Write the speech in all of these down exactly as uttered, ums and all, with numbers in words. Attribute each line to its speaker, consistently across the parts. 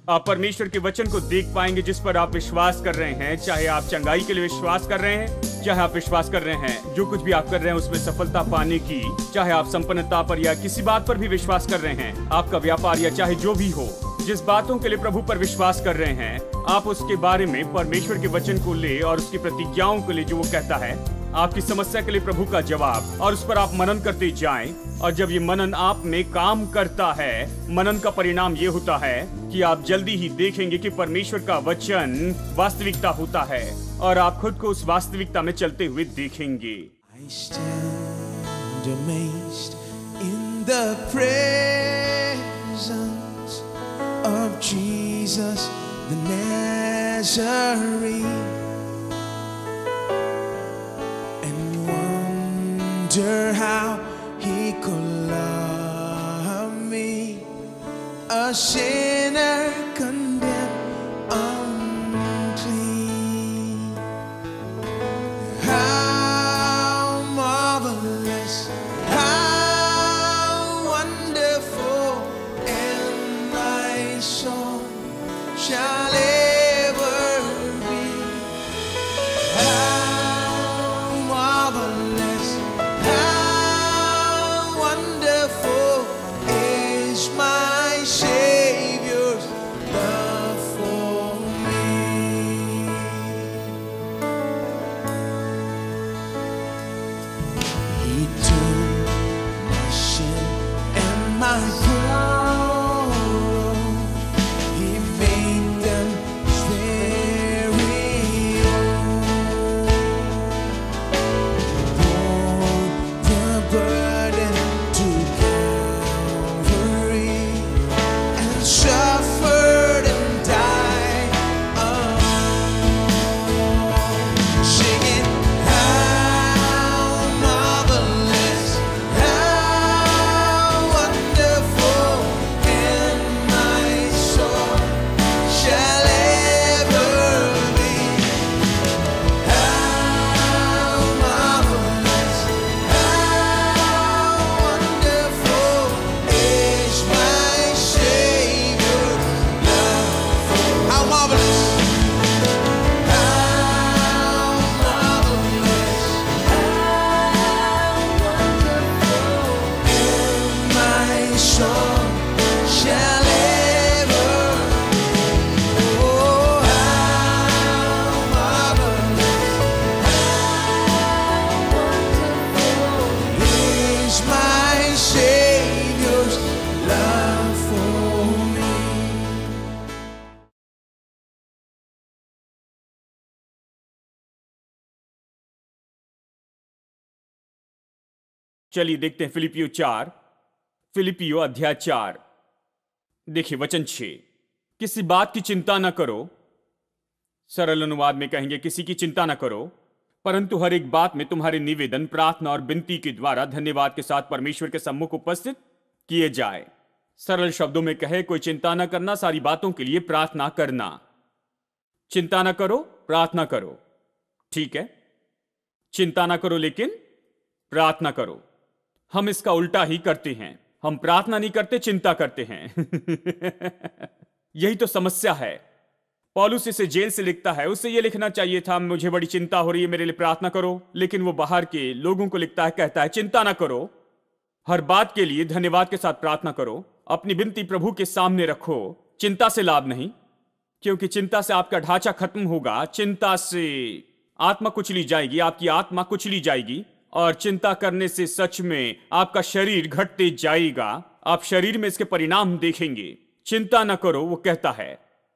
Speaker 1: आप परमेश्वर के वचन को देख पाएंगे जिस पर आप विश्वास कर रहे हैं। चाहे आप चंगाई के लिए विश्वास कर रहे हैं, चाहे आप विश्वास कर रहे हैं जो कुछ भी आप कर रहे हैं उसमें सफलता पाने की, चाहे आप संपन्नता पर या किसी बात पर भी विश्वास कर रहे हैं, आपका व्यापार या चाहे जो भी हो, जिस बातों के लिए प्रभु पर विश्वास कर रहे हैं, आप उसके बारे में परमेश्वर के वचन को ले और उसकी प्रतिज्ञाओं को ले जो वो कहता है, आपकी समस्या के लिए प्रभु का जवाब, और उस पर आप मनन करते जाएं। और जब ये मनन आप में काम करता है, मनन का परिणाम ये होता है कि आप जल्दी ही देखेंगे कि परमेश्वर का वचन वास्तविकता होता है और आप खुद को उस वास्तविकता में चलते हुए देखेंगे।
Speaker 2: I stand amazed in the presence of Jesus the Nazarene, and wonder how he could love me, a sinner condemned unclean. How marvelous, how wonderful, and my song shall ever be. How marvelous, how wonderful is my Savior's love for me. He took my sin and my sorrow, he made them his very own. Bore the burden to Calvary and suffered and died alone, singing, how marvelous, how wonderful, and my soul shall ever be. How marvelous, how wonderful is my Savior's love for me. How marvelous, how marvelous, and my soul shall ever. Oh, how marvelous, is my Savior's love for me.
Speaker 1: चलिए देखते हैं फिलिपियो चार, फिलिपियो अध्याय चार। देखिए वचन छह, किसी बात की चिंता ना करो। सरल अनुवाद में कहेंगे किसी की चिंता ना करो, परंतु हर एक बात में तुम्हारे निवेदन, प्रार्थना और विनती के द्वारा धन्यवाद के साथ परमेश्वर के सम्मुख उपस्थित किए जाए। सरल शब्दों में कहे, कोई चिंता ना करना, सारी बातों के लिए प्रार्थना करना। चिंता ना करो, प्रार्थना करो। ठीक है, चिंता ना करो लेकिन प्रार्थना करो। हम इसका उल्टा ही करते हैं, हम प्रार्थना नहीं करते, चिंता करते हैं। यही तो समस्या है। पौलुस इसे जेल से लिखता है, उससे यह लिखना चाहिए था मुझे बड़ी चिंता हो रही है, मेरे लिए प्रार्थना करो, लेकिन वो बाहर के लोगों को लिखता है, कहता है चिंता ना करो, हर बात के लिए धन्यवाद के साथ प्रार्थना करो, अपनी विनती प्रभु के सामने रखो। चिंता से लाभ नहीं, क्योंकि चिंता से आपका ढांचा खत्म होगा, चिंता से आत्मा कुचली जाएगी, आपकी आत्मा कुचली जाएगी, और चिंता करने से सच में आपका शरीर घटते जाएगा। आप शरीर में इसके परिणाम देखेंगे। चिंता न करो, वो कहता है।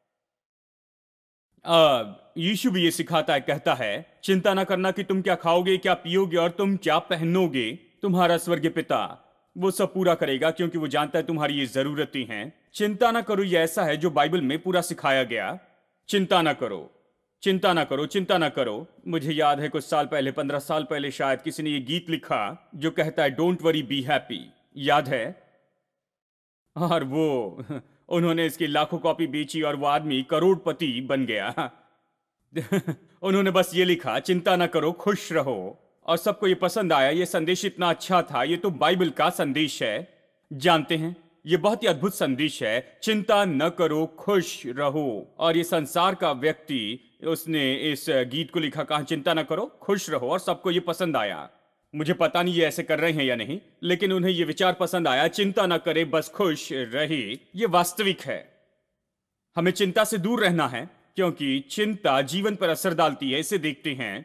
Speaker 1: अब यीशु भी ये सिखाता है, कहता है चिंता न करना कि तुम क्या खाओगे, क्या पियोगे और तुम क्या पहनोगे। तुम्हारा स्वर्गीय पिता वो सब पूरा करेगा, क्योंकि वो जानता है तुम्हारी ये जरूरतें हैं। चिंता ना करो, ये ऐसा है जो बाइबल में पूरा सिखाया गया। चिंता ना करो, चिंता ना करो, चिंता ना करो। मुझे याद है कुछ साल पहले, पंद्रह साल पहले शायद, किसी ने ये गीत लिखा जो कहता है डोंट वरी बी हैप्पी। याद है? और वो उन्होंने इसकी लाखों कॉपी बेची और वो आदमी करोड़पति बन गया। उन्होंने बस ये लिखा, चिंता ना करो, खुश रहो। और सबको ये पसंद आया। ये संदेश इतना अच्छा था। ये तो बाइबल का संदेश है। जानते हैं ये बहुत ही अद्भुत संदेश है। चिंता न करो, खुश रहो। और ये संसार का व्यक्ति, उसने इस गीत को लिखा, कहा चिंता न करो, खुश रहो, और सबको ये पसंद आया। मुझे पता नहीं ये ऐसे कर रहे हैं या नहीं, लेकिन उन्हें ये विचार पसंद आया, चिंता न करे, बस खुश रहे। ये वास्तविक है। हमें चिंता से दूर रहना है, क्योंकि चिंता जीवन पर असर डालती है। इसे देखते हैं।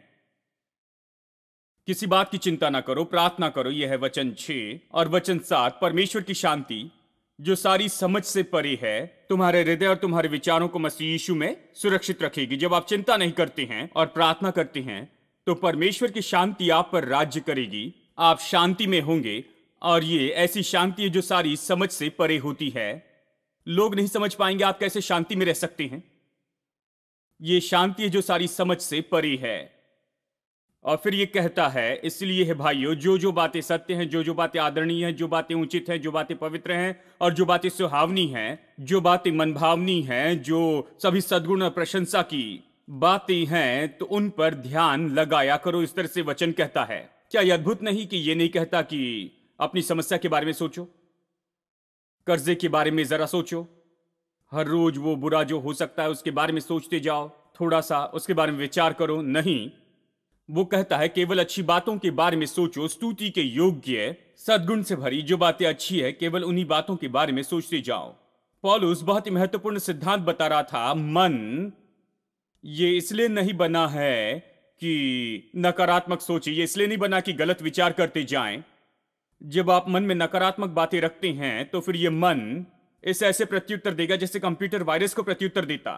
Speaker 1: किसी बात की चिंता ना करो, प्रार्थना करो, यह है वचन छह। और वचन सात, परमेश्वर की शांति जो सारी समझ से परे है, तुम्हारे हृदय और तुम्हारे विचारों को मसीह यीशु में सुरक्षित रखेगी। जब आप चिंता नहीं करते हैं और प्रार्थना करते हैं, तो परमेश्वर की शांति आप पर राज्य करेगी। आप शांति में होंगे, और ये ऐसी शांति है जो सारी समझ से परे होती है। लोग नहीं समझ पाएंगे आप कैसे शांति में रह सकते हैं। ये शांति है जो सारी समझ से परे है। और फिर ये कहता है, इसलिए है भाइयों, जो जो बातें सत्य हैं, जो जो बातें आदरणीय हैं, जो बातें उचित हैं, जो बातें पवित्र हैं, और जो बातें सुहावनी हैं, जो बातें मनभावनी हैं, जो सभी सद्गुण और प्रशंसा की बातें हैं, तो उन पर ध्यान लगाया करो। इस तरह से वचन कहता है। क्या यह अद्भुत नहीं कि ये नहीं कहता कि अपनी समस्या के बारे में सोचो, कर्जे के बारे में जरा सोचो, हर रोज वो बुरा जो हो सकता है उसके बारे में सोचते जाओ, थोड़ा सा उसके बारे में विचार करो। नहीं, वो कहता है केवल अच्छी बातों के बारे में सोचो, स्तुति के योग्य, सद्गुण से भरी जो बातें अच्छी है, केवल उन्हीं बातों के बारे में सोचते जाओ। पौलुस बहुत ही महत्वपूर्ण सिद्धांत बता रहा था। मन ये इसलिए नहीं बना है कि नकारात्मक सोचे, ये इसलिए नहीं बना कि गलत विचार करते जाएं। जब आप मन में नकारात्मक बातें रखते हैं, तो फिर ये मन इस ऐसे प्रत्युत्तर देगा जैसे कंप्यूटर वायरस को प्रत्युत्तर देता।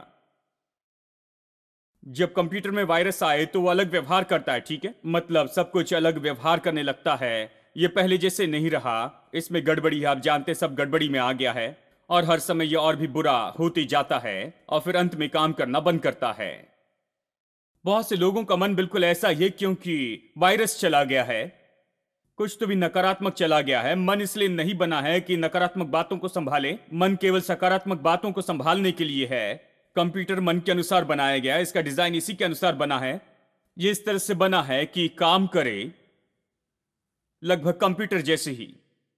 Speaker 1: जब कंप्यूटर में वायरस आए तो वो अलग व्यवहार करता है, ठीक है, मतलब सब कुछ अलग व्यवहार करने लगता है। ये पहले जैसे नहीं रहा, इसमें गड़बड़ी है, आप जानते सब गड़बड़ी में आ गया है, और हर समय ये और भी बुरा होते जाता है, और फिर अंत में काम करना बंद करता है। बहुत से लोगों का मन बिल्कुल ऐसा ही है, क्योंकि वायरस चला गया है, कुछ तो भी नकारात्मक चला गया है। मन इसलिए नहीं बना है कि नकारात्मक बातों को संभाले, मन केवल सकारात्मक बातों को संभालने के लिए है। कंप्यूटर मन के अनुसार बनाया गया है, इसका डिजाइन इसी के अनुसार बना है। ये इस तरह से बना है कि काम करे लगभग कंप्यूटर जैसे ही।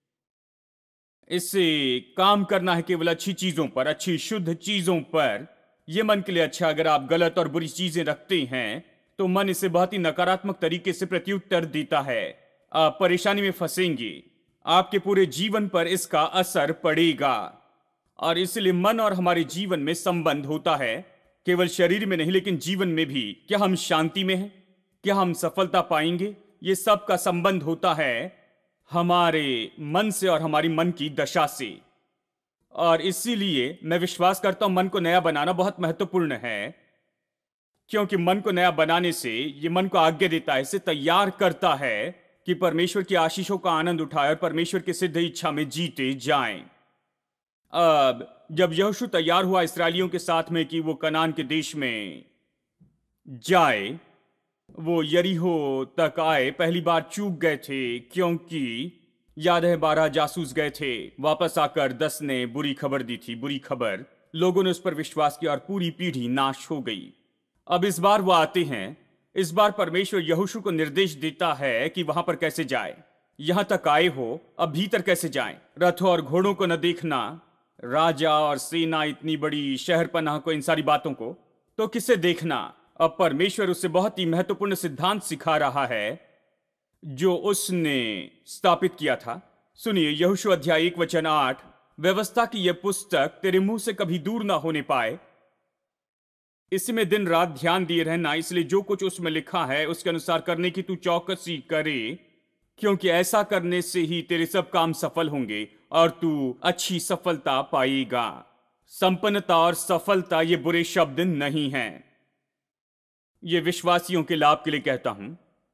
Speaker 1: इससे काम करना है केवल अच्छी चीजों पर, अच्छी शुद्ध चीजों पर। यह मन के लिए अच्छा। अगर आप गलत और बुरी चीजें रखते हैं, तो मन इसे बहुत ही नकारात्मक तरीके से प्रत्युत्तर देता है। आप परेशानी में फंसेंगे, आपके पूरे जीवन पर इसका असर पड़ेगा। और इसलिए मन और हमारे जीवन में संबंध होता है, केवल शरीर में नहीं लेकिन जीवन में भी। क्या हम शांति में हैं? क्या हम सफलता पाएंगे? ये सब का संबंध होता है हमारे मन से और हमारी मन की दशा से। और इसीलिए मैं विश्वास करता हूं मन को नया बनाना बहुत महत्वपूर्ण है, क्योंकि मन को नया बनाने से ये मन को आज्ञा देता है, इसे तैयार करता है कि परमेश्वर की आशीषों का आनंद उठाए और परमेश्वर की सिद्ध इच्छा में जीते जाएं। अब जब यहोशू तैयार हुआ इस्राएलियों के साथ में कि वो कनान के देश में जाए, वो यरीहो तक आए, पहली बार चूक गए थे, क्योंकि याद है बारह जासूस गए थे, वापस आकर दस ने बुरी खबर दी थी, बुरी खबर। लोगों ने उस पर विश्वास किया और पूरी पीढ़ी नाश हो गई। अब इस बार वो आते हैं। इस बार परमेश्वर यहोशू को निर्देश देता है कि वहां पर कैसे जाए। यहां तक आए हो, अब भीतर कैसे जाएं? रथों और घोड़ों को न देखना, राजा और सेना, इतनी बड़ी शहर पनाह को, इन सारी बातों को तो किसे देखना? अब परमेश्वर उससे बहुत ही महत्वपूर्ण सिद्धांत सिखा रहा है जो उसने स्थापित किया था। सुनिए, यहोशू अध्याय एक वचन आठ, व्यवस्था की यह पुस्तक तेरे मुंह से कभी दूर ना होने पाए, इसमें दिन रात ध्यान दिए रहना, इसलिए जो कुछ उसमें लिखा है उसके अनुसार करने की तू चौकसी करे, क्योंकि ऐसा करने से ही तेरे सब काम सफल होंगे और तू अच्छी सफलता पाएगा। संपन्नता और सफलता ये बुरे शब्द नहीं हैं, ये विश्वासियों के लाभ के लिए कहता हूं।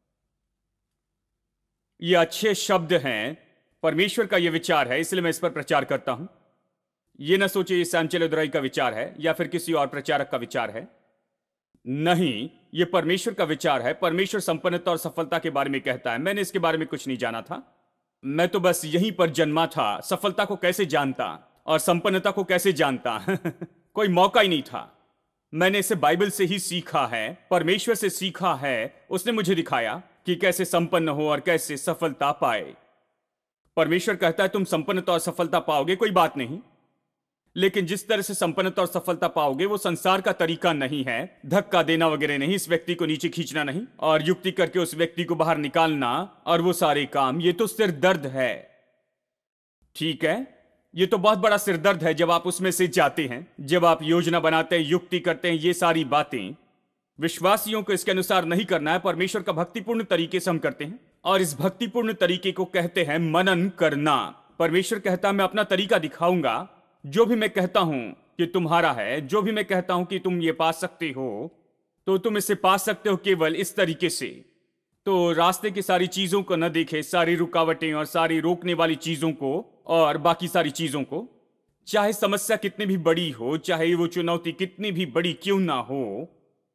Speaker 1: ये अच्छे शब्द हैं, परमेश्वर का ये विचार है, इसलिए मैं इस पर प्रचार करता हूं। ये ना सोचे ये सैम चेलोदराई का विचार है या फिर किसी और प्रचारक का विचार है। नहीं, ये परमेश्वर का विचार है। परमेश्वर संपन्नता और सफलता के बारे में कहता है। मैंने इसके बारे में कुछ नहीं जाना था, मैं तो बस यहीं पर जन्मा था। सफलता को कैसे जानता और संपन्नता को कैसे जानता कोई मौका ही नहीं था। मैंने इसे बाइबल से ही सीखा है, परमेश्वर से सीखा है। उसने मुझे दिखाया कि कैसे संपन्न हो और कैसे सफलता पाए। परमेश्वर कहता है तुम संपन्नता और सफलता पाओगे, कोई बात नहीं, लेकिन जिस तरह से संपन्नता और सफलता पाओगे वो संसार का तरीका नहीं है। धक्का देना वगैरह नहीं, इस व्यक्ति को नीचे खींचना नहीं और युक्ति करके उस व्यक्ति को बाहर निकालना और वो सारे काम, ये तो सिर दर्द है। ठीक है, ये तो बहुत बड़ा सिर दर्द है जब आप उसमें से जाते हैं, जब आप योजना बनाते हैं, युक्ति करते हैं, ये सारी बातें विश्वासियों को इसके अनुसार नहीं करना है। परमेश्वर का भक्तिपूर्ण तरीके से हम करते हैं और इस भक्तिपूर्ण तरीके को कहते हैं मनन करना। परमेश्वर कहता है मैं अपना तरीका दिखाऊंगा, जो भी मैं कहता हूं कि तुम्हारा है, जो भी मैं कहता हूं कि तुम ये पा सकते हो, तो तुम इसे पा सकते हो केवल इस तरीके से। तो रास्ते की सारी चीजों को न देखे, सारी रुकावटें और सारी रोकने वाली चीजों को और बाकी सारी चीजों को, चाहे समस्या कितनी भी बड़ी हो, चाहे वो चुनौती कितनी भी बड़ी क्यों ना हो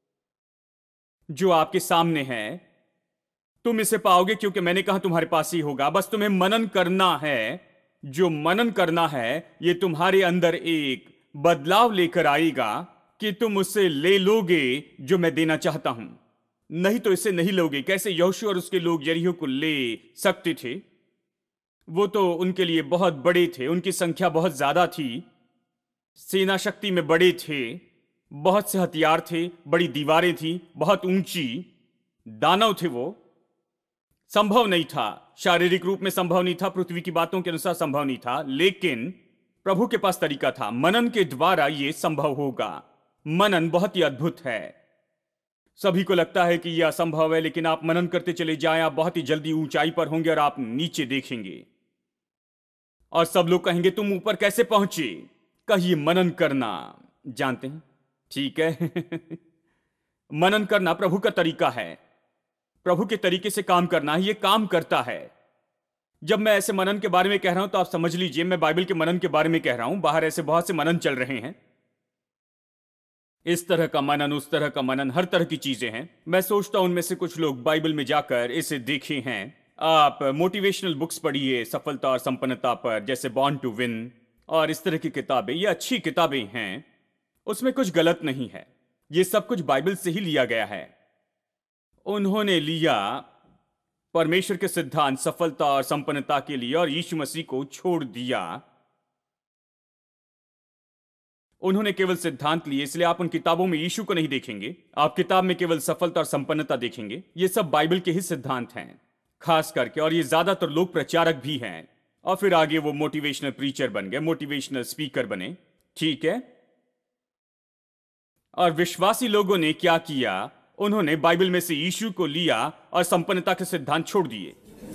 Speaker 1: जो आपके सामने है, तुम इसे पाओगे क्योंकि मैंने कहा तुम्हारे पास ही होगा। बस तुम्हें मनन करना है। जो मनन करना है ये तुम्हारे अंदर एक बदलाव लेकर आएगा कि तुम उससे ले लोगे जो मैं देना चाहता हूं, नहीं तो इसे नहीं लोगे। कैसे यहोशू और उसके लोग यरीहो को ले सकते थे? वो तो उनके लिए बहुत बड़े थे, उनकी संख्या बहुत ज्यादा थी, सेना शक्ति में बड़े थे, बहुत से हथियार थे, बड़ी दीवारें थी, बहुत ऊंची, दानव थे। वो संभव नहीं था, शारीरिक रूप में संभव नहीं था, पृथ्वी की बातों के अनुसार संभव नहीं था, लेकिन प्रभु के पास तरीका था। मनन के द्वारा यह संभव होगा। मनन बहुत ही अद्भुत है। सभी को लगता है कि यह असंभव है, लेकिन आप मनन करते चले जाएं, आप बहुत ही जल्दी ऊंचाई पर होंगे और आप नीचे देखेंगे और सब लोग कहेंगे तुम ऊपर कैसे पहुंचे? कहिए मनन करना। जानते हैं, ठीक है। मनन करना प्रभु का तरीका है, प्रभु के तरीके से काम करना है, ये काम करता है। जब मैं ऐसे मनन के बारे में कह रहा हूं तो आप समझ लीजिए मैं बाइबल के मनन के बारे में कह रहा हूं। बाहर ऐसे बहुत से मनन चल रहे हैं, इस तरह का मनन, उस तरह का मनन, हर तरह की चीजें हैं। मैं सोचता हूं उनमें से कुछ लोग बाइबल में जाकर इसे देखे हैं। आप मोटिवेशनल बुक्स पढ़िए सफलता और संपन्नता पर, जैसे बॉर्न टू विन और इस तरह की किताबें, ये अच्छी किताबें हैं, उसमें कुछ गलत नहीं है। ये सब कुछ बाइबल से ही लिया गया है। उन्होंने लिया परमेश्वर के सिद्धांत सफलता और संपन्नता के लिए और यीशु मसीह को छोड़ दिया। उन्होंने केवल सिद्धांत लिए, इसलिए आप उन किताबों में यीशु को नहीं देखेंगे, आप किताब में केवल सफलता और संपन्नता देखेंगे। ये सब बाइबल के ही सिद्धांत हैं खास करके, और ये ज्यादातर लोग प्रचारक भी हैं और फिर आगे वो मोटिवेशनल प्रीचर बन गए, मोटिवेशनल स्पीकर बने। ठीक है, और विश्वासी लोगों ने क्या किया? उन्होंने बाइबल में से यीशु को लिया और संपन्नता के सिद्धांत छोड़ दिए।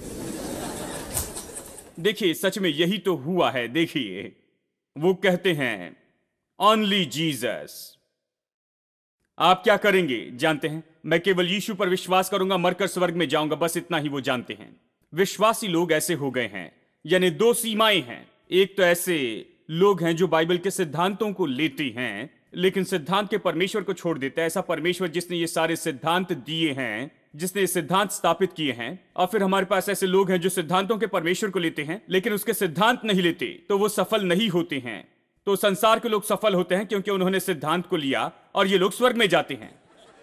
Speaker 1: देखिए सच में यही तो हुआ है। देखिए वो कहते हैं ओनली जीसस। आप क्या करेंगे जानते हैं? मैं केवल यीशु पर विश्वास करूंगा, मरकर स्वर्ग में जाऊंगा, बस इतना ही वो जानते हैं। विश्वासी लोग ऐसे हो गए हैं, यानी दो सीमाएं हैं। एक तो ऐसे लोग हैं जो बाइबल के सिद्धांतों को लेते हैं लेकिन सिद्धांत के परमेश्वर को छोड़ देता है। ऐसा परमेश्वर जिसने ये सारे सिद्धांत दिए हैं, जिसने ये सिद्धांत स्थापित किए हैं। और फिर हमारे पास ऐसे लोग हैं जो सिद्धांतों के परमेश्वर को लेते हैं लेकिन उसके सिद्धांत नहीं लेते, तो वो सफल नहीं होते हैं। तो संसार के लोग सफल होते हैं क्योंकि उन्होंने सिद्धांत को लिया और ये लोग स्वर्ग में जाते हैं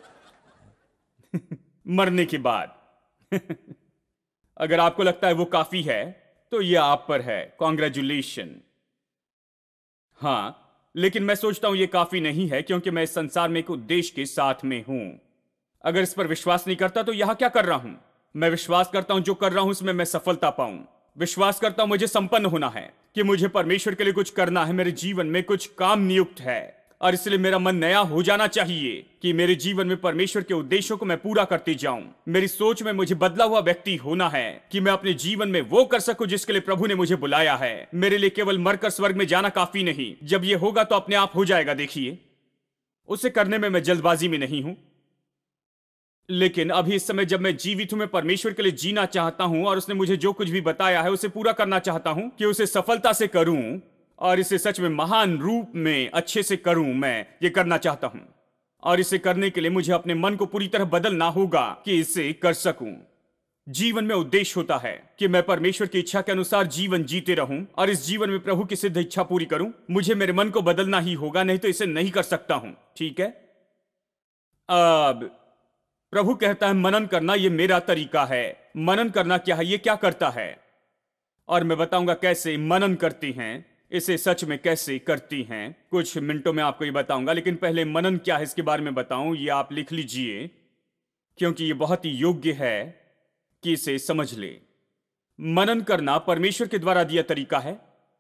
Speaker 1: मरने के बाद। अगर आपको लगता है वो काफी है तो ये आप पर है, कॉन्ग्रेचुलेशन। हाँ, लेकिन मैं सोचता हूं ये काफी नहीं है, क्योंकि मैं इस संसार में एक उद्देश्य के साथ में हूं। अगर इस पर विश्वास नहीं करता तो यहां क्या कर रहा हूं? मैं विश्वास करता हूं जो कर रहा हूं उसमें मैं सफलता पाऊं। विश्वास करता हूं मुझे संपन्न होना है, कि मुझे परमेश्वर के लिए कुछ करना है, मेरे जीवन में कुछ काम नियुक्त है। और इसलिए मेरा मन नया हो जाना चाहिए कि मेरे जीवन में परमेश्वर के उद्देश्यों को मैं पूरा करते जाऊं। मेरी सोच में मुझे बदला हुआ व्यक्ति होना है कि मैं अपने जीवन में वो कर सकूं जिसके लिए प्रभु ने मुझे बुलाया है। मेरे लिए केवल मरकर स्वर्ग में जाना काफी नहीं, जब ये होगा तो अपने आप हो जाएगा। देखिए, उसे करने में मैं जल्दबाजी में नहीं हूं, लेकिन अभी इस समय जब मैं जीवित हूं, मैं परमेश्वर के लिए जीना चाहता हूं और उसने मुझे जो कुछ भी बताया है उसे पूरा करना चाहता हूं कि उसे सफलता से करूं और इसे सच में महान रूप में अच्छे से करूं। मैं ये करना चाहता हूं और इसे करने के लिए मुझे अपने मन को पूरी तरह बदलना होगा कि इसे कर सकूं। जीवन में उद्देश्य होता है कि मैं परमेश्वर की इच्छा के अनुसार जीवन जीते रहूं और इस जीवन में प्रभु की सिद्ध इच्छा पूरी करूं। मुझे मेरे मन को बदलना ही होगा, नहीं तो इसे नहीं कर सकता हूं। ठीक है, अब प्रभु कहता है मनन करना ये मेरा तरीका है। मनन करना क्या है? ये क्या करता है? और मैं बताऊंगा कैसे मनन करती हैं, इसे सच में कैसे करती हैं। कुछ मिनटों में आपको ये बताऊंगा, लेकिन पहले मनन क्या है इसके बारे में बताऊं, ये आप लिख लीजिए, क्योंकि ये बहुत ही योग्य है कि इसे समझ ले। मनन करना परमेश्वर के द्वारा दिया तरीका है,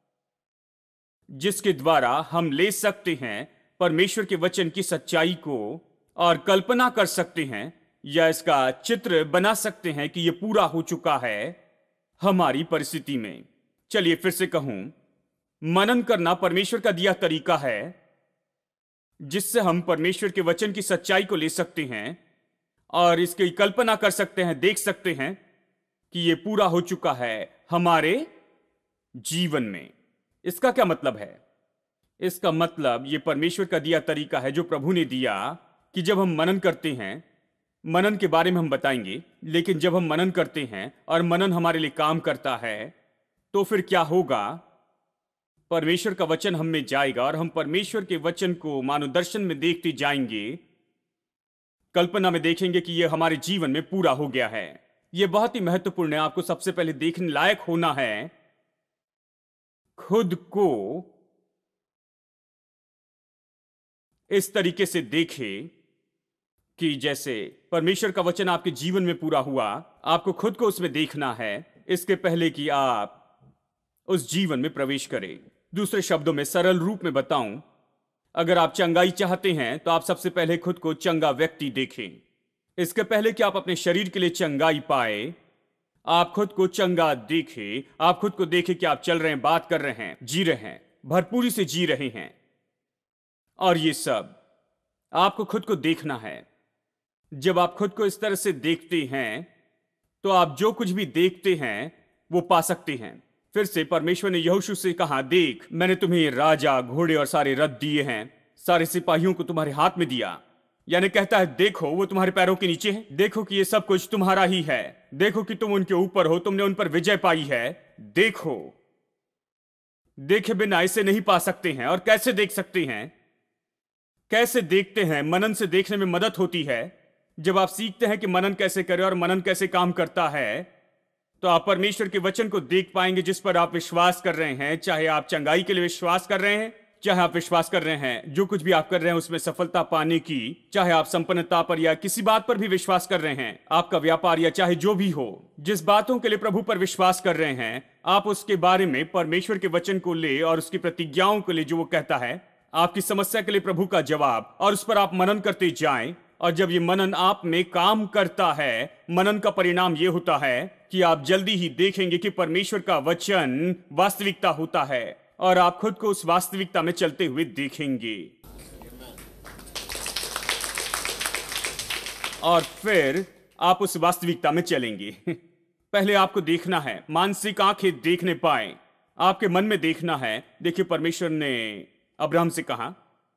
Speaker 1: जिसके द्वारा हम ले सकते हैं परमेश्वर के वचन की सच्चाई को और कल्पना कर सकते हैं या इसका चित्र बना सकते हैं कि यह पूरा हो चुका है हमारी परिस्थिति में। चलिए फिर से कहूं, मनन करना परमेश्वर का दिया तरीका है जिससे हम परमेश्वर के वचन की सच्चाई को ले सकते हैं और इसकी कल्पना कर सकते हैं, देख सकते हैं कि यह पूरा हो चुका है हमारे जीवन में। इसका क्या मतलब है? इसका मतलब यह परमेश्वर का दिया तरीका है जो प्रभु ने दिया कि जब हम मनन करते हैं, मनन के बारे में हम बताएंगे, लेकिन जब हम मनन करते हैं और मनन हमारे लिए काम करता है तो फिर क्या होगा? परमेश्वर का वचन हम में जाएगा और हम परमेश्वर के वचन को मानो दर्शन में देखते जाएंगे, कल्पना में देखेंगे कि यह हमारे जीवन में पूरा हो गया है। यह बहुत ही महत्वपूर्ण है। आपको सबसे पहले देखने लायक होना है खुद को इस तरीके से देखे कि जैसे परमेश्वर का वचन आपके जीवन में पूरा हुआ, आपको खुद को उसमें देखना है इसके पहले कि आप उस जीवन में प्रवेश करें। दूसरे शब्दों में, सरल रूप में बताऊं, अगर आप चंगाई चाहते हैं तो आप सबसे पहले खुद को चंगा व्यक्ति देखें। इसके पहले कि आप अपने शरीर के लिए चंगाई पाए, आप खुद को चंगा देखें। आप खुद को देखें कि आप चल रहे हैं, बात कर रहे हैं, जी रहे हैं, भरपूरी से जी रहे हैं, और ये सब आपको खुद को देखना है। जब आप खुद को इस तरह से देखते हैं तो आप जो कुछ भी देखते हैं वो पा सकते हैं। फिर से परमेश्वर ने यहोशू से कहा, देख, मैंने तुम्हें राजा, घोड़े और सारे रथ दिए हैं, सारे सिपाहियों को तुम्हारे हाथ में दिया। यानी कहता है, देखो वो तुम्हारे पैरों के नीचे है, देखो कि ये सब कुछ तुम्हारा ही है, देखो कि तुम उनके ऊपर हो, तुमने उन पर विजय पाई है। देखो, देखे बिना इसे नहीं पा सकते हैं। और कैसे देख सकते हैं? कैसे देखते हैं? मनन से देखने में मदद होती है। जब आप सीखते हैं कि मनन कैसे करें और मनन कैसे काम करता है, तो आप परमेश्वर के वचन को देख पाएंगे जिस पर आप विश्वास कर रहे हैं। चाहे आप चंगाई के लिए विश्वास कर रहे हैं, चाहे आप विश्वास कर रहे हैं जो कुछ भी आप कर रहे हैं उसमें सफलता पाने की, चाहे आप संपन्नता पर या किसी बात पर भी विश्वास कर रहे हैं, आपका व्यापार या चाहे जो भी हो, जिस बातों के लिए प्रभु पर विश्वास कर रहे हैं, आप उसके बारे में परमेश्वर के वचन को ले और उसकी प्रतिज्ञाओं को ले जो वो कहता है, आपकी समस्या के लिए प्रभु का जवाब, और उस पर आप मनन करते जाएं। और जब ये मनन आप में काम करता है, मनन का परिणाम ये होता है कि आप जल्दी ही देखेंगे कि परमेश्वर का वचन वास्तविकता होता है और आप खुद को उस वास्तविकता में चलते हुए देखेंगे। और फिर आप उस वास्तविकता में चलेंगे। पहले आपको देखना है, मानसिक आंखें देखने पाए, आपके मन में देखना है। देखिए, परमेश्वर ने अब्राहम से कहा,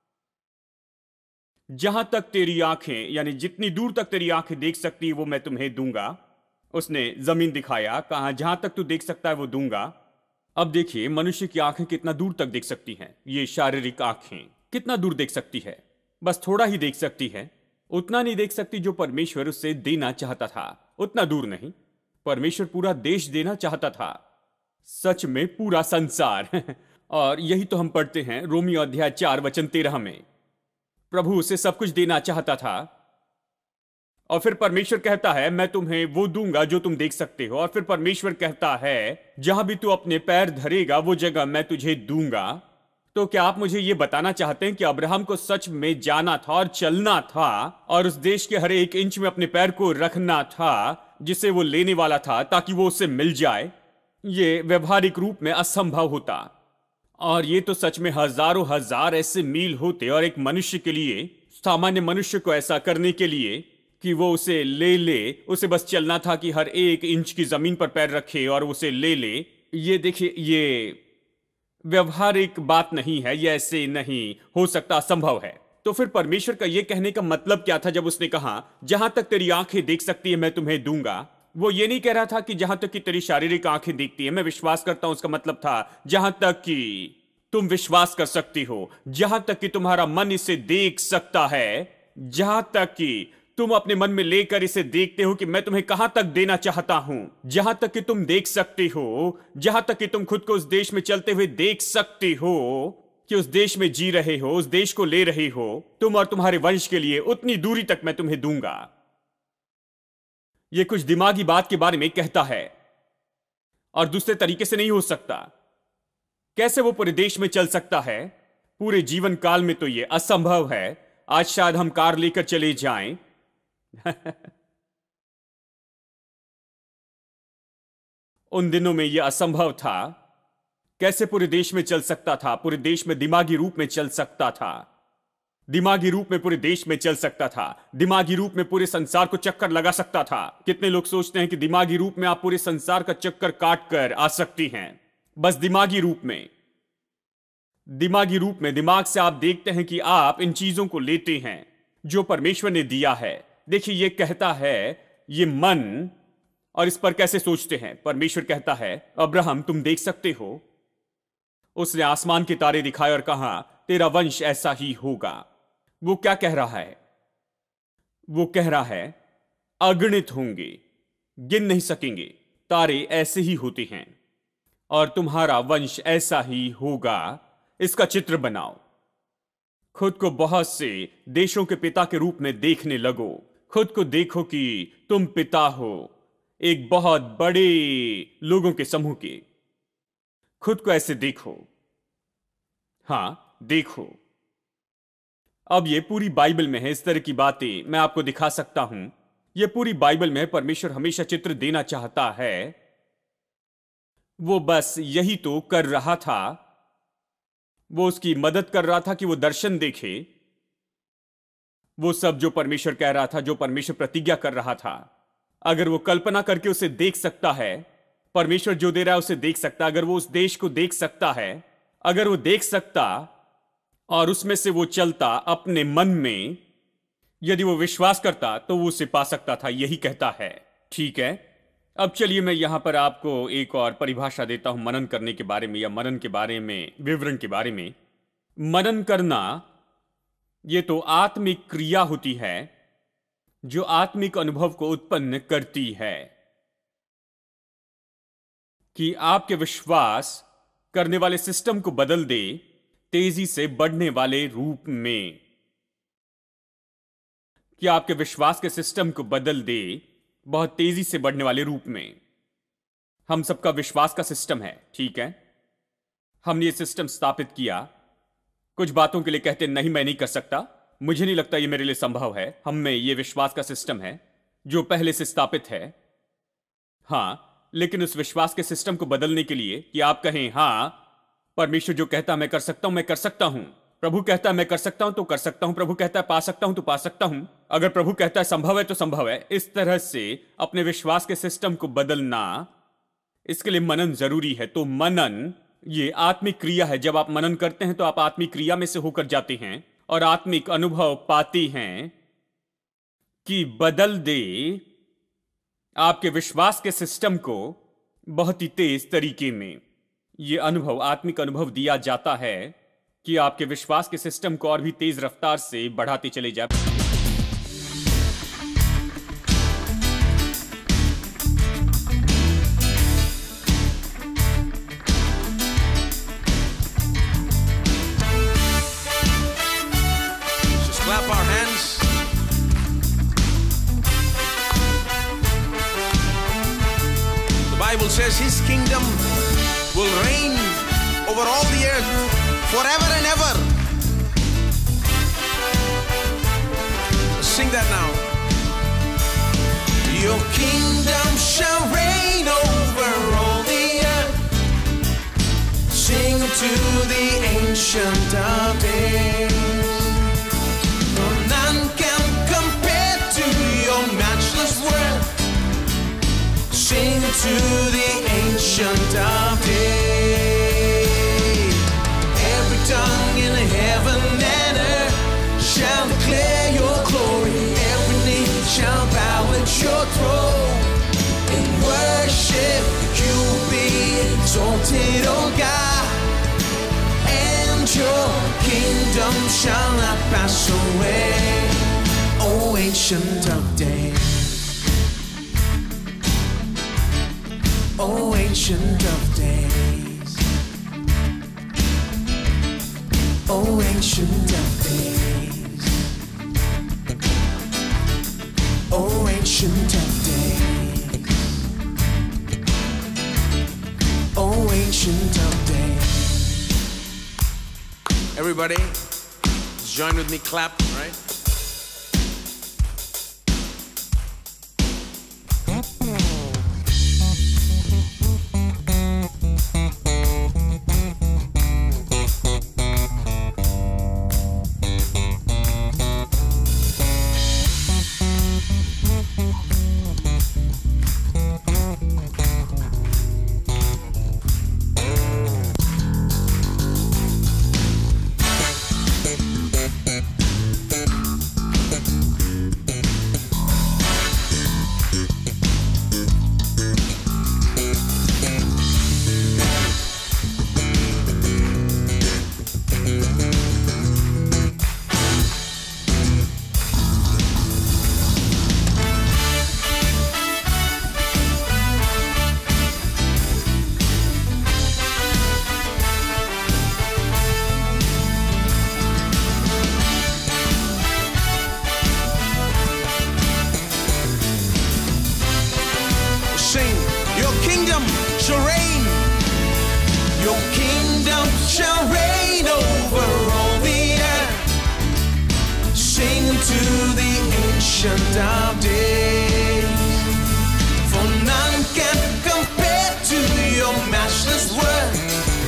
Speaker 1: जहां तक तेरी आंखें, यानी जितनी दूर तक तेरी आंखें देख सकती है वो मैं तुम्हें दूंगा। उसने जमीन दिखाया, कहा जहां तक तू देख सकता है वो दूंगा। अब देखिए, मनुष्य की आंखें कितना दूर तक देख सकती हैं। ये शारीरिक आंखें कितना दूर देख सकती है? बस थोड़ा ही देख सकती है, उतना नहीं देख सकती जो परमेश्वर उससे देना चाहता था। उतना दूर नहीं, परमेश्वर पूरा देश देना चाहता था, सच में पूरा संसार। और यही तो हम पढ़ते हैं रोमियो अध्याय चार वचन तेरह में, प्रभु उसे सब कुछ देना चाहता था। और फिर परमेश्वर कहता है, मैं तुम्हें वो दूंगा जो तुम देख सकते हो। और फिर परमेश्वर कहता है, जहां भी तू अपने पैर धरेगा वो जगह मैं तुझे दूंगा। तो क्या आप मुझे ये बताना चाहते हैं कि अब्राहम को सच में जाना था और चलना था और उस देश के हर एक इंच में अपने पैर को रखना था जिसे वो लेने वाला था, ताकि वो उससे मिल जाए? ये व्यवहारिक रूप में असंभव होता। और ये तो सच में हजारों हजार ऐसे मील होते, और एक मनुष्य के लिए, सामान्य मनुष्य को ऐसा करने के लिए कि वो उसे ले ले, उसे बस चलना था कि हर एक इंच की जमीन पर पैर रखे और उसे ले ले। ये देखिए, ये व्यवहारिक बात नहीं है, ये ऐसे नहीं हो सकता, असंभव है। तो फिर परमेश्वर का ये कहने का मतलब क्या था जब उसने कहा, जहां तक तेरी आंखें देख सकती है मैं तुम्हें दूंगा? वो ये नहीं कह रहा था कि जहां तक कि तेरी शारीरिक आंखें देखती है मैं विश्वास करता हूं। उसका मतलब था जहां तक कि तुम विश्वास कर सकती हो, जहां तक कि तुम्हारा मन इसे देख सकता है, जहां तक कि तुम अपने मन में लेकर इसे देखते हो कि मैं तुम्हें कहां तक देना चाहता हूं, जहां तक कि तुम देख सकते हो, जहां तक कि तुम खुद को उस देश में चलते हुए देख सकते हो, कि उस देश में जी रहे हो, उस देश को ले रहे हो, तुम और तुम्हारे वंश के लिए उतनी दूरी तक मैं तुम्हें दूंगा। यह कुछ दिमागी बात के बारे में कहता है और दूसरे तरीके से नहीं हो सकता। कैसे वो पूरे देश में चल सकता है? पूरे जीवन काल में तो यह असंभव है। आज शायद हम कार लेकर चले जाएं उन दिनों में यह असंभव था। कैसे पूरे देश में चल सकता था? पूरे देश में दिमागी रूप में चल सकता था, दिमागी रूप में पूरे देश में चल सकता था, दिमागी रूप में पूरे संसार को चक्कर लगा सकता था। कितने लोग सोचते हैं कि दिमागी रूप में आप पूरे संसार का चक्कर काट कर आ सकती हैं? बस दिमागी रूप में, दिमागी रूप में, दिमाग से आप देखते हैं कि आप इन चीजों को लेते हैं जो परमेश्वर ने दिया है। देखिए, यह कहता है, ये मन, और इस पर कैसे सोचते हैं। परमेश्वर कहता है, अब्राहम तुम देख सकते हो। उसने आसमान के तारे दिखाए और कहा, तेरा वंश ऐसा ही होगा। वो क्या कह रहा है? वो कह रहा है, अगणित होंगे, गिन नहीं सकेंगे, तारे ऐसे ही होते हैं और तुम्हारा वंश ऐसा ही होगा। इसका चित्र बनाओ। खुद को बहुत से देशों के पिता के रूप में देखने लगो। खुद को देखो कि तुम पिता हो एक बहुत बड़े लोगों के समूह के। खुद को ऐसे देखो। हां, देखो। अब ये पूरी बाइबल में है। इस तरह की बातें मैं आपको दिखा सकता हूं। यह पूरी बाइबल में परमेश्वर हमेशा चित्र देना चाहता है। वो बस यही तो कर रहा था। वो उसकी मदद कर रहा था कि वो दर्शन देखे। वो सब जो परमेश्वर कह रहा था, जो परमेश्वर प्रतिज्ञा कर रहा था, अगर वो कल्पना करके उसे देख सकता है, परमेश्वर जो दे रहा है उसे देख सकता, अगर वो उस देश को देख सकता है, अगर वो देख सकता और उसमें से वो चलता अपने मन में, यदि वो विश्वास करता तो वो उसे पा सकता था। यही कहता है। ठीक है, अब चलिए मैं यहां पर आपको एक और परिभाषा देता हूं मनन करने के बारे में, या मनन के बारे में, विवरण के बारे में। मनन करना यह तो आत्मिक क्रिया होती है जो आत्मिक अनुभव को उत्पन्न करती है, कि आपके विश्वास करने वाले सिस्टम को बदल दे तेजी से बढ़ने वाले रूप में, कि आपके विश्वास के सिस्टम को बदल दे बहुत तेजी से बढ़ने वाले रूप में। हम सबका विश्वास का सिस्टम है, ठीक है। हमने ये सिस्टम स्थापित किया। कुछ बातों के लिए कहते नहीं, मैं नहीं कर सकता, मुझे नहीं लगता ये मेरे लिए संभव है। हम में ये विश्वास का सिस्टम है जो पहले से स्थापित है। हां, लेकिन उस विश्वास के सिस्टम को बदलने के लिए कि आप कहें, हां, परमेश्वर जो कहता मैं कर सकता हूं, मैं कर सकता हूं। प्रभु कहता है मैं कर सकता हूं तो कर सकता हूं। प्रभु कहता है पा सकता हूं तो पा सकता हूं। अगर प्रभु कहता है संभव है तो संभव है। इस तरह से अपने विश्वास के सिस्टम को बदलना, इसके लिए मनन जरूरी है। तो मनन ये आत्मिक क्रिया है। जब आप मनन करते हैं तो आप आत्मिक क्रिया में से होकर जाते हैं और आत्मिक अनुभव पाते हैं कि बदल दे आपके विश्वास के सिस्टम को बहुत ही तेज तरीके में। यह अनुभव, आत्मिक अनुभव दिया जाता है कि आपके विश्वास के सिस्टम को और भी तेज रफ्तार से बढ़ाते चले जाए।
Speaker 2: Just clap our hands. The Bible says His kingdom will reign over all the earth forever and ever. Sing that now. Your kingdom shall reign over all the earth. Sing to the ancient of days. For none can compare to your matchless worth. Sing to the ancient of days. Tongue in heaven and earth shall declare your glory. Every knee shall bow at your throne. In worship you be exalted, O God, and your kingdom shall not pass away. Oh, oh ancient of days, oh ancient of days, oh ancient of days, oh ancient of days, oh ancient of days. Everybody, join with me, clap, right? Your kingdom shall reign. Your kingdom shall reign over all the earth. Sing to the ancient of days, for none can compare to your matchless word.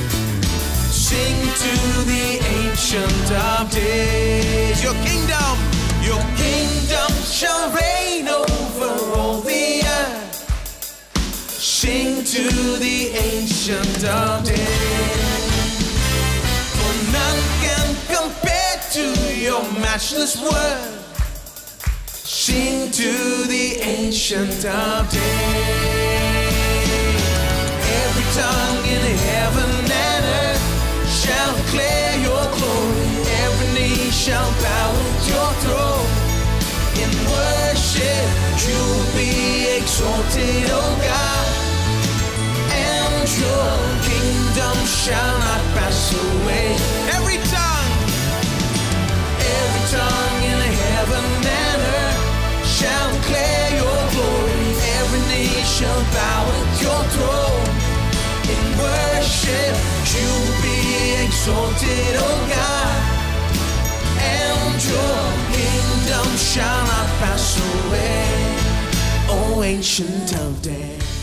Speaker 2: Sing to the ancient of days. Your kingdom, your kingdom shall reign over all the earth. Sing to the ancient of days, for none can compare to your matchless word. Sing to the ancient of days. Every tongue in heaven and earth shall declare your glory. Every knee shall bow at your throne. In worship you will be exalted, oh God. Your kingdom shall not pass away. Every tongue, every tongue in heaven and earth shall declare your glory. Every knee shall bow at your throne. In worship you will be exalted, oh God. And your kingdom shall not pass away, oh ancient of days.